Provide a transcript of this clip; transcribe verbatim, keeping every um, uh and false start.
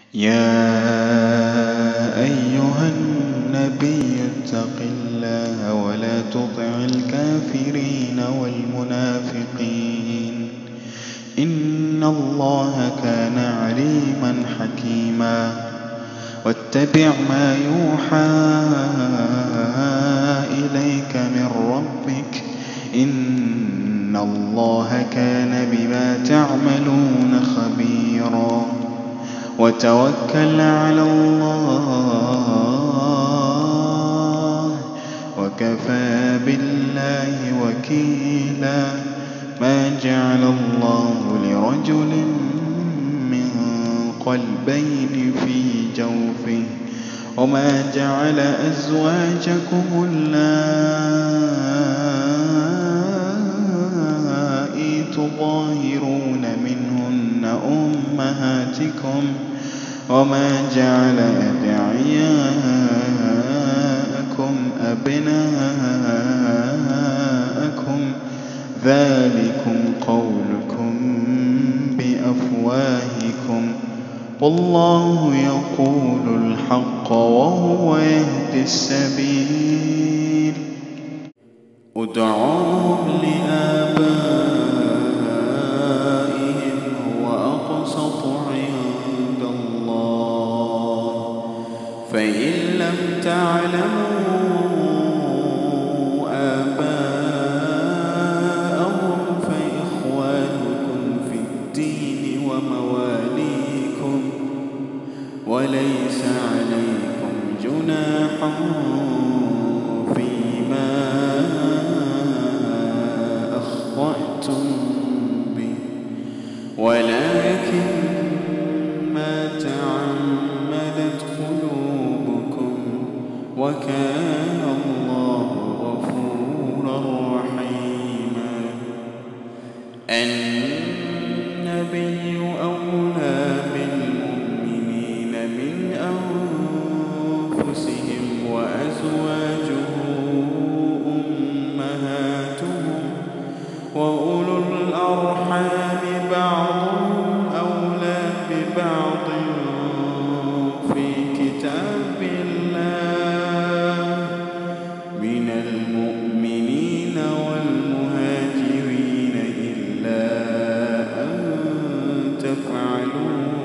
يا أيها النبي اتق الله ولا تطع الكافرين والمنافقين إن الله كان عليما حكيما. واتبع ما يوحى إليك من ربك إن الله كان بما تعملون خبيرا. وتوكل على الله وكفى بالله وكيلا. ما جعل الله لرجل من قلبين في جوفه وما جعل أزواجكم اللائي تظاهرون منهن أمهاتكم وما جعل أدعياءكم أبناءكم ذلكم قولكم بأفواهكم والله يقول الحق وهو يهدي السبيل. ادعوهم لآبائهم هو أقسط عند الله فإن لم تعلموا آباءهم فإخوانكم في الدين ومواليكم وليس عليكم جناح فيما أخطأتم به ولكن ما تعمدت قلوبكم وكان الله غفورا رحيما. النبي أولى بالمؤمنين من أنفسهم وأزواجه أمهاتهم وأولو الأرحام بعضهم أولى ببعض في كتاب الله من المؤمنين والمهاجرين إلا أن تفعلوا